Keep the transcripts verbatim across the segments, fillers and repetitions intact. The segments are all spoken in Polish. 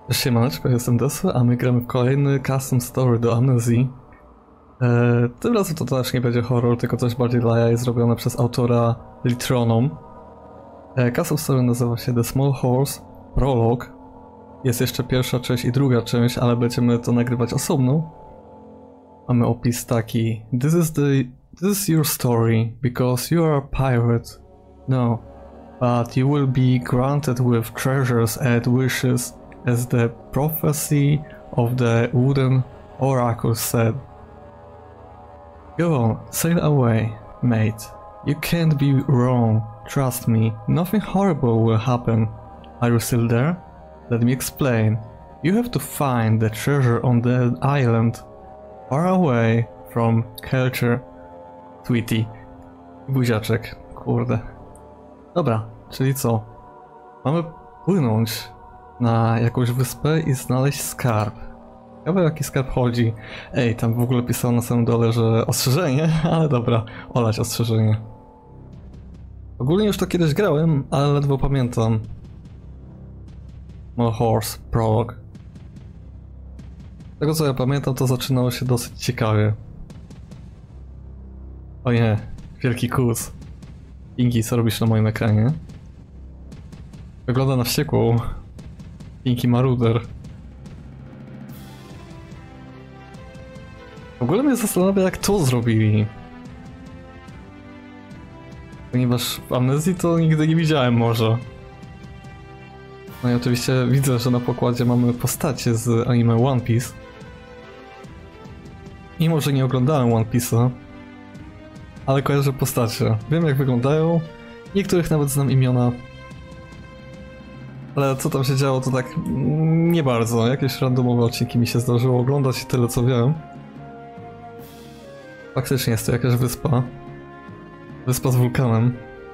Siemaneczko, jestem Desu, a my gramy w kolejny custom story do Amnezy. Eee, tym razem to też nie będzie horror, tylko coś bardziej dla jaj zrobione przez autora Litronom. Eee, custom story nazywa się The Small Horse Prologue. Jest jeszcze pierwsza część i druga część, ale będziemy to nagrywać osobno. Mamy opis taki: This is the... This is your story, because you are a pirate. No, but you will be granted with treasures and wishes, as the prophecy of the wooden oracle said. Go on, sail away, mate. You can't be wrong, trust me, nothing horrible will happen. Are you still there? Let me explain. You have to find the treasure on the island, far away from Kelcher. Tweety. Buziaczek, kurde. Dobra, czyli co? Mamy płynąć na jakąś wyspę i znaleźć skarb. Ciekawe, o jaki skarb chodzi. Ej, tam w ogóle pisało na samym dole, że ostrzeżenie, ale dobra, olać ostrzeżenie. Ogólnie już to kiedyś grałem, ale ledwo pamiętam. Small Horse Prologue. Z tego co ja pamiętam, to zaczynało się dosyć ciekawie. O nie, wielki kus. Pinky, co robisz na moim ekranie? Wygląda na wściekłą. Pinky Maruder. W ogóle mnie zastanawia, jak to zrobili. Ponieważ w Amnezji to nigdy nie widziałem może. No i oczywiście widzę, że na pokładzie mamy postacie z anime One Piece. Mimo że nie oglądałem One Piece'a, ale kojarzę postacie. Wiem, jak wyglądają. Niektórych nawet znam imiona. Ale co tam się działo, to tak nie bardzo. Jakieś randomowe odcinki mi się zdarzyło oglądać i tyle co wiem. Faktycznie jest to jakaś wyspa. Wyspa z wulkanem.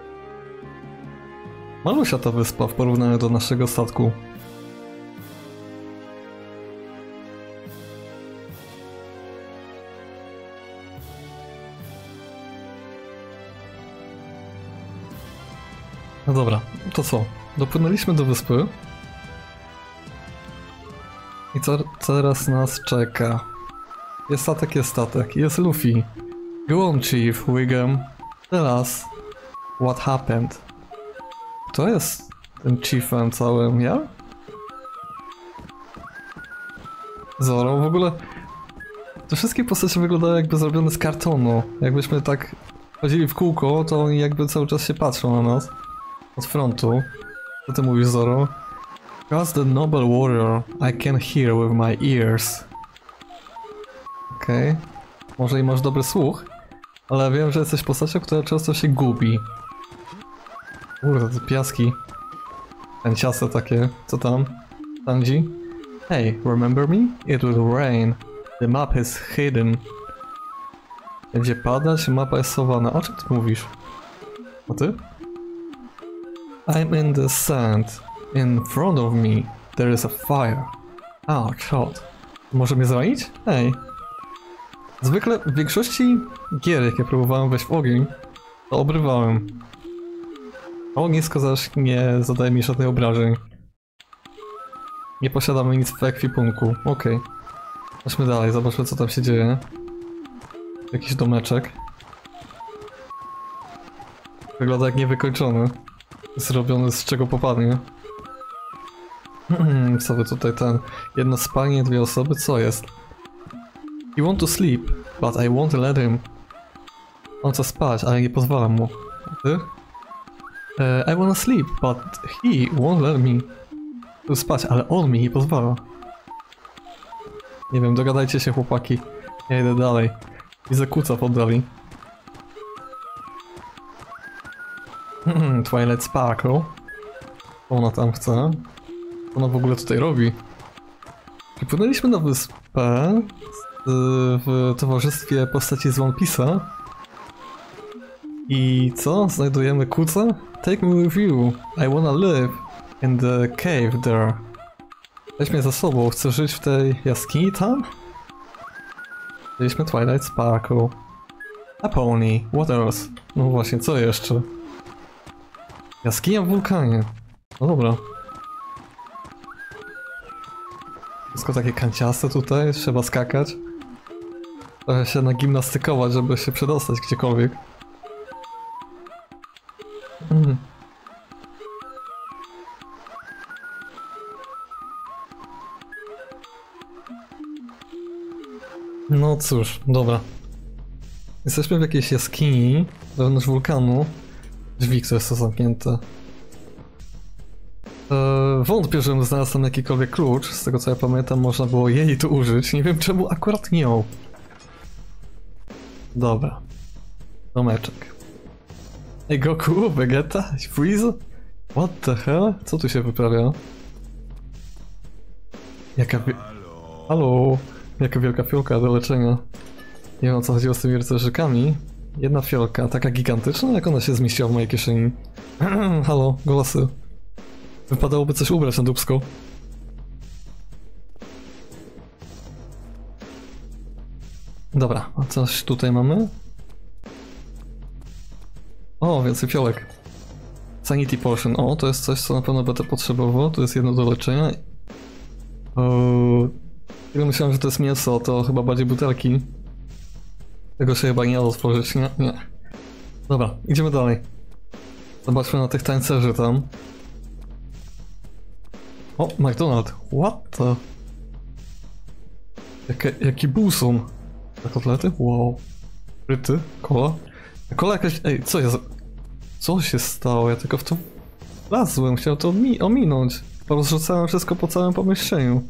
Malusia ta wyspa w porównaniu do naszego statku. No dobra, to co? Dopłynęliśmy do wyspy. I co teraz nas czeka? Jest statek, jest statek. Jest Luffy. Go on, Chief Wiggum. Tell us what happened. Kto jest tym chiefem całym? Ja? Zoro, w ogóle te wszystkie postacie wyglądają jakby zrobione z kartonu. Jakbyśmy tak chodzili w kółko, to oni jakby cały czas się patrzą na nas. Od frontu. Co ty mówisz, Zoro? Because the noble warrior I can hear with my ears. Okej. Okay. Może i masz dobry słuch, ale wiem, że jesteś postacią, która często się gubi. Kurde, te piaski. Kanciaste takie. Co tam? Sanji? Hey, remember me? It will rain. The map is hidden. Będzie padać, mapa jest schowana. O czym ty mówisz? O ty? I'm in the sand. In front of me there is a fire. Ouch, hot. Może mnie zranić? Hej. Zwykle w większości gier, jakie próbowałem wejść w ogień, to obrywałem. Ognisko zaś nie zadaje mi żadnych obrażeń. Nie posiadamy nic w ekwipunku. Okej. Okay. Chodźmy dalej, zobaczmy co tam się dzieje. Jakiś domeczek. Wygląda jak niewykończony. Zrobiony z czego popadnie. Co wy tutaj ten... Jedno spanie, dwie osoby? Co jest? He want to sleep, but I won't let him. On chce spać, ale nie pozwalam mu. Ty? Uh, I wanna sleep, but he won't let me. Chcę spać, ale on mi nie pozwala. Nie wiem, dogadajcie się chłopaki. Ja idę dalej. Widzę kuca w oddali. Twilight Sparkle. Co ona tam chce? Co ona w ogóle tutaj robi? Przypłynęliśmy na wyspę w towarzystwie postaci z One Piece'a. I co? Znajdujemy kuca? Take me with you. I wanna live in the cave there. Weź mnie za sobą. Chcę żyć w tej jaskini tam? Mieliśmy Twilight Sparkle. A pony. What else? No właśnie, co jeszcze? Jaskinia w wulkanie. No dobra. Wszystko takie kanciaste tutaj, trzeba skakać. Trochę się nagimnastykować, żeby się przedostać gdziekolwiek. Mm. No cóż, dobra. Jesteśmy w jakiejś jaskini, wewnątrz wulkanu. Drzwi, które są zamknięte. Eee, wątpię, żebym znalazł tam jakikolwiek klucz. Z tego co ja pamiętam, można było jej tu użyć. Nie wiem czemu akurat nią. Dobra. Domeczek. Ej, Goku, Vegeta, Freeze? What the hell? Co tu się wyprawia? Jaka wi... Halo? Jaka wielka fiolka do leczenia. Nie wiem o co chodziło z tymi rycerzykami. Jedna fiolka, taka gigantyczna, jak ona się zmieściła w mojej kieszeni. Halo, głosy. Wypadałoby coś ubrać na dupsko. Dobra, a coś tutaj mamy? O, więcej fiołek. Sanity Potion. O, to jest coś, co na pewno będę potrzebował. Tu jest jedno do leczenia. O, ja myślałem, że to jest mięso, to chyba bardziej butelki. Tego się chyba nie da otworzyć, nie? Nie. Dobra, idziemy dalej. Zobaczmy na tych tańcerzy tam. O, McDonald's. What the... Jakie, jaki buson. Te kotlety? Wow. Fryty? Kola? Kola jakaś... Ej, co jest? Co się stało? Ja tylko w to wlazłem. Chciałem to omi ominąć. Rozrzucałem wszystko po całym pomieszczeniu.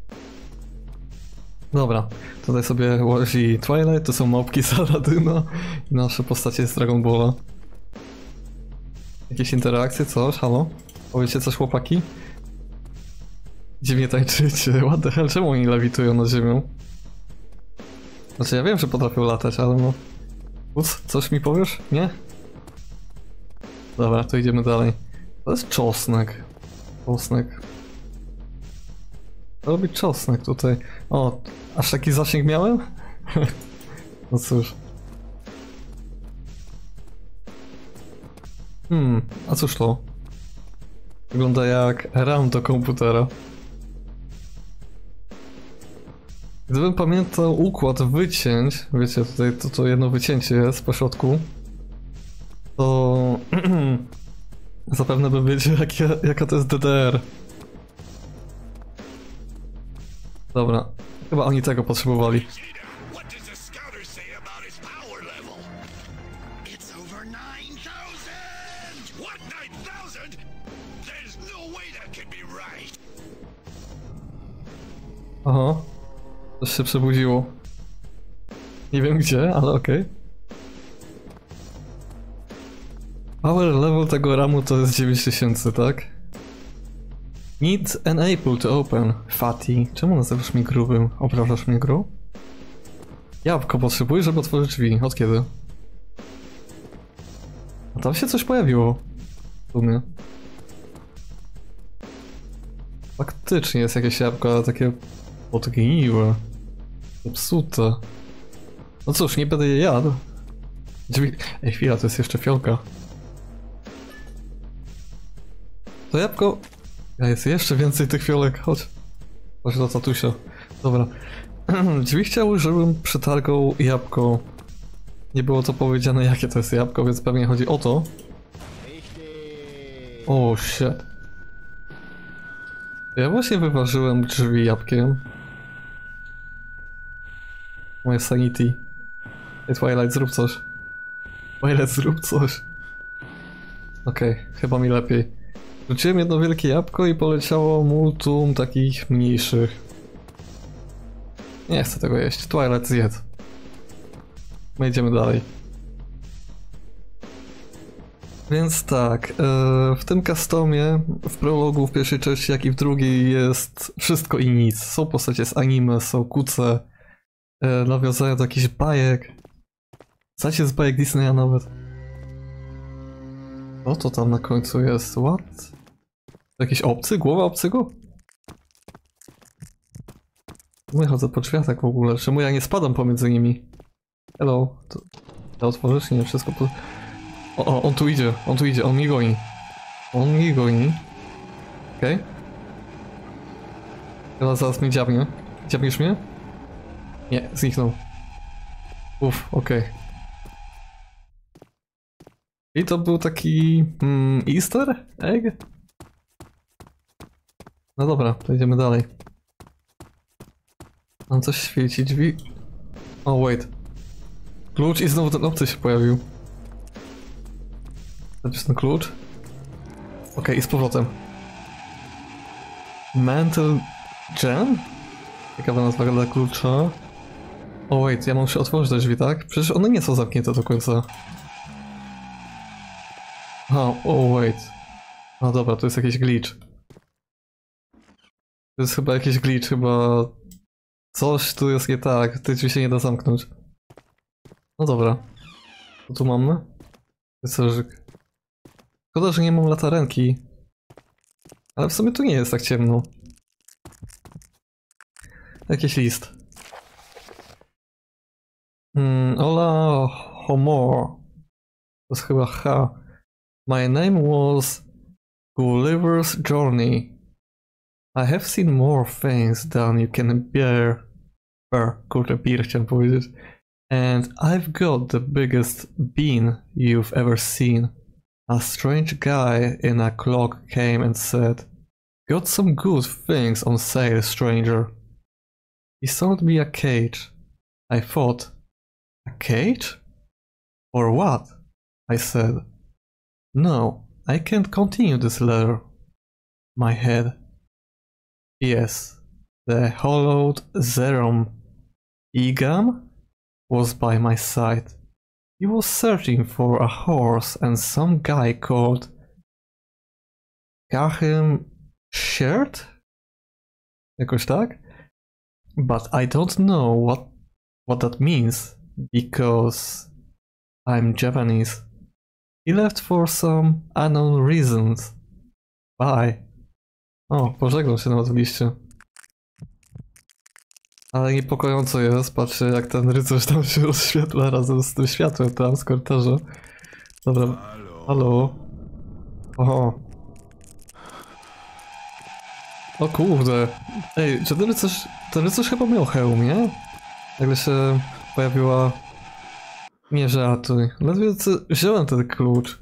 Dobra. Tutaj sobie łazi Twilight, to są małpki z Aladyna. I nasze postacie z Dragon Balla. Jakieś interakcje? Coś? Halo? Powiecie coś, chłopaki? Dziwnie tańczycie. What the hell? Czemu oni lewitują nad ziemią? Znaczy ja wiem, że potrafią latać, ale no... Uc, coś mi powiesz? Nie? Dobra, to idziemy dalej. To jest czosnek. Czosnek. To robi czosnek tutaj. O, aż taki zasięg miałem? No cóż. Hmm, a cóż to? Wygląda jak RAM do komputera. Gdybym pamiętał układ wycięć, wiecie, tutaj to, to jedno wycięcie jest po środku, to zapewne bym wiedział, jakie, jaka to jest D D R. Dobra, chyba oni tego potrzebowali. Aha, coś się przebudziło. Nie wiem gdzie, ale okej. Okay. Power level tego ramu to jest dziewięć tysięcy, tak? Need enable to open. Fatty. Czemu nazywasz mnie grubym? Obrażasz mnie grą? Jabłko potrzebuję, żeby otworzyć drzwi. Od kiedy? A tam się coś pojawiło. W sumie. Faktycznie jest jakieś jabłko, ale takie podgniłe. Zepsute. No cóż, nie będę je jadł. Drzwi... Ej, chwila, to jest jeszcze fiolka. To jabłko... Ja jest jeszcze więcej tych fiolek, chodź. Chodź do tatusia. Dobra. Drzwi chciały, żebym przetargał jabłko. Nie było to powiedziane, jakie to jest jabłko, więc pewnie chodzi o to. O, oh, shit. Ja właśnie wyważyłem drzwi jabłkiem. Moje sanity. Hey, Twilight, zrób coś. Twilight, zrób coś. Okej, okay, chyba mi lepiej. Rzuciłem jedno wielkie jabłko i poleciało multum takich mniejszych. Nie chcę tego jeść. Twilight, zjedz. My idziemy dalej. Więc tak, w tym customie, w prologu, w pierwszej części, jak i w drugiej jest wszystko i nic. Są postacie z anime, są kuce, nawiązania do jakichś bajek. Zacie z bajek Disneya nawet. Co to tam na końcu jest? What? Jakiś obcy? Głowa obcego? No ja chodzę po drzwiach tak w ogóle. Czemu ja nie spadam pomiędzy nimi? Hello. To, to otworzysz? Nie, wszystko po... O, o, on tu idzie, on tu idzie, on mnie goni. On mnie goni. Okej. Okay. Chyba zaraz mnie dziabnie. Dziabniesz mnie? Nie, zniknął. Uff, okej. Okay. I to był taki... Mm, Easter egg? No dobra, to idziemy dalej. Mam coś świeci, drzwi... O, oh, wait. Klucz i znowu ten obcy się pojawił. To jest ten klucz. Okej, okay, i z powrotem. Mental Gen? Ciekawa nazwa dla klucza. O, oh, wait, ja mam się otworzyć te drzwi, tak? Przecież one nie są zamknięte do końca. O, oh, wait. No dobra, to jest jakiś glitch. To jest chyba jakiś glitch, chyba... Coś tu jest nie tak, te drzwi się nie da zamknąć. No dobra. Co tu mamy? Rycerzyk. Szkoda, że nie mam latarenki. Ale w sumie tu nie jest tak ciemno. Jakiś list. Hmm, hola, homor. To jest chyba H. My name was Gulliver's Journey. I have seen more things than you can bear. Bear, kurde, beer chciałem powiedzieć. And I've got the biggest bean you've ever seen. A strange guy in a cloak came and said, "Got some good things on sale, stranger." He sold me a cage. I thought, a cage? For what? I said. No, I can't continue this letter. My head. Yes, the hollowed Zerom Egam was by my side. He was searching for a horse and some guy called Kahim Shirt? Jakoś tak? But I don't know what what that means because I'm Japanese. He left for some unknown reasons. Bye. O, pożegnał się nawet w liście. Ale niepokojąco jest, patrzcie jak ten rycerz tam się rozświetla razem z tym światłem tam z korytarza. Dobra, halo. Oho. O kurde. Ej, czy ten rycerz, ten rycerz chyba miał hełm, nie? Nagle się pojawiła... Nie żartuj. Ledwie wziąłem ten klucz.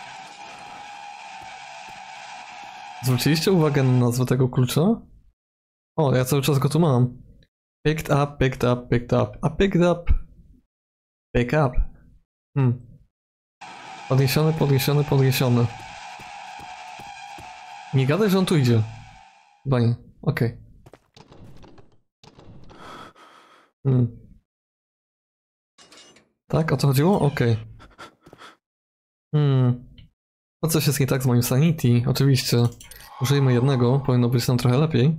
Zwróciliście uwagę na nazwę tego klucza? O, ja cały czas go tu mam. Picked up, picked up, picked up, a picked up. Pick up. Hmm. Podniesiony, podniesiony, podniesiony. Nie gadaj, że on tu idzie. Chyba nie. Okej. Okay. Hmm. Tak, o to chodziło? Okej. Okay. Hmm. No coś jest nie tak z moim sanity, oczywiście. Użyjmy jednego, powinno być nam trochę lepiej.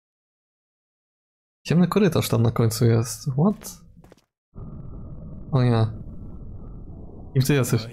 Ciemny korytarz tam na końcu jest. What? O nie. I ty jesteś?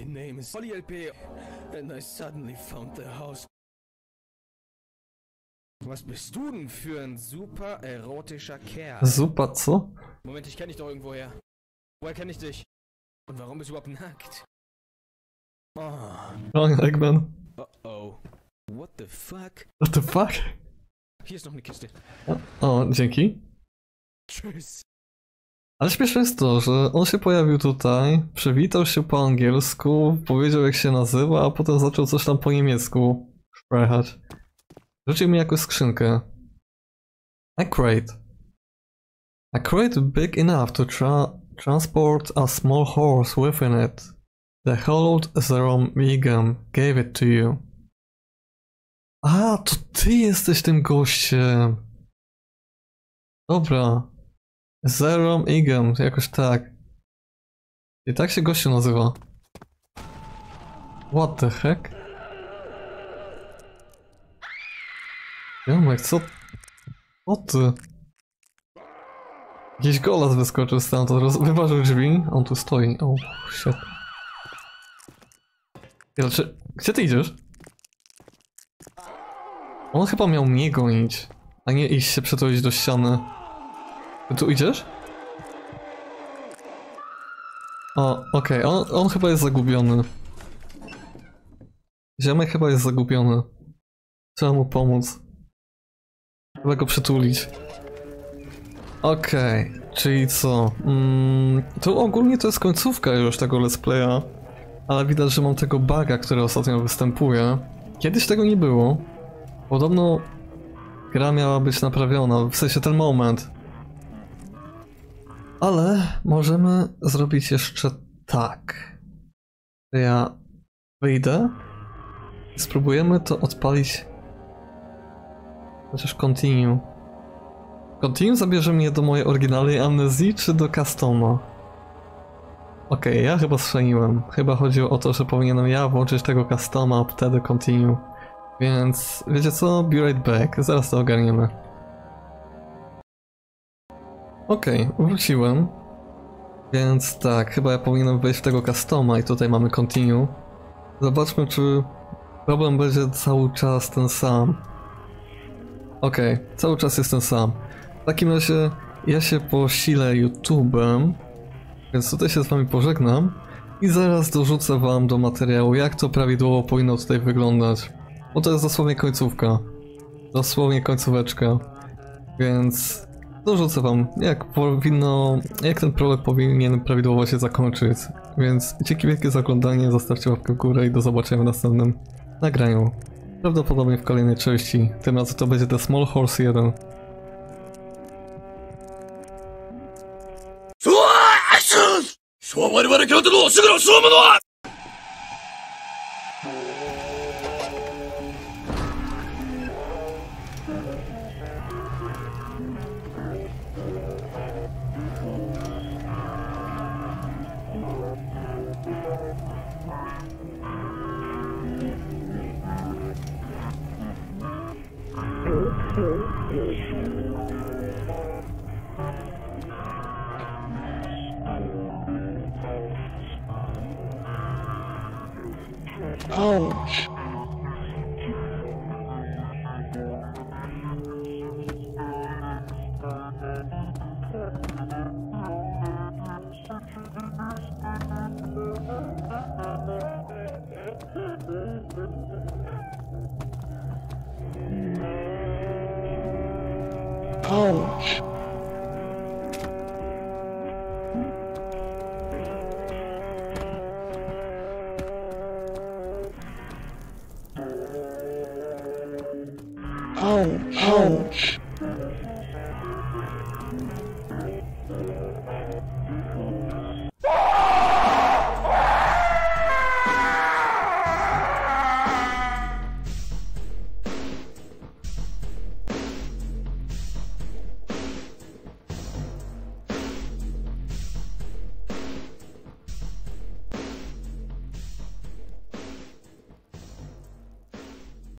Was bist du denn für ein super erotischer Kerl? Super co? Moment, ich kenn dich doch irgendwoher. Woher kenn ich dich? Und warum bist du überhaupt nackt? Oh. Oh, Eggman. Oh oh. What the fuck? What the fuck? Hier ist noch eine Kiste. O, o, dzięki. Tschüss. Ale śmieszne jest to, że on się pojawił tutaj, przywitał się po angielsku, powiedział jak się nazywa, a potem zaczął coś tam po niemiecku szprechać. Rzucił mi jakąś skrzynkę. A crate. A crate big enough to tra transport a small horse within it. The hollowed Zerom Megam gave it to you. A, to ty jesteś tym gościem. Dobra. Zerom Megam, jakoś tak. I tak się gościu nazywa. What the heck? Jomek, co? O ty? Jakiś golas wyskoczył stamtąd, wyważył drzwi, on tu stoi. O, oh, shit. Czy... Gdzie ty idziesz? On chyba miał mnie gonić, a nie iść się przetulić do ściany. Ty tu idziesz? O, okej, okay. on, on chyba jest zagubiony. Ziomek chyba jest zagubiony. Trzeba mu pomóc. Trzeba go przytulić. Okej, okay, czyli co? Mm, to ogólnie to jest końcówka już tego let's playa, ale widać, że mam tego buga, który ostatnio występuje. Kiedyś tego nie było. Podobno gra miała być naprawiona, w sensie ten moment. Ale możemy zrobić jeszcze tak. Ja wyjdę i spróbujemy to odpalić. Chociaż continue. Continue zabierze mnie do mojej oryginalnej amnezji, czy do customa? Okej, okay, ja chyba strzeliłem. Chyba chodziło o to, że powinienem ja włączyć tego customa, a wtedy continue. Więc wiecie co? Be right back. Zaraz to ogarniemy. Okej, okay, wróciłem. Więc tak, chyba ja powinienem wejść w tego customa i tutaj mamy continue. Zobaczmy, czy problem będzie cały czas ten sam. Okej, okay, cały czas jest ten sam. W takim razie ja się posilę YouTube'em, więc tutaj się z wami pożegnam i zaraz dorzucę wam do materiału, jak to prawidłowo powinno tutaj wyglądać. Bo to jest dosłownie końcówka. Dosłownie końcóweczka. Więc dorzucę wam, jak powinno, jak ten projekt powinien prawidłowo się zakończyć. Więc dzięki wielkie za oglądanie, zostawcie łapkę w górę i do zobaczenia w następnym nagraniu. Prawdopodobnie w kolejnej części. Tym razem to będzie The Small Horse jeden. Ouch. Ouch.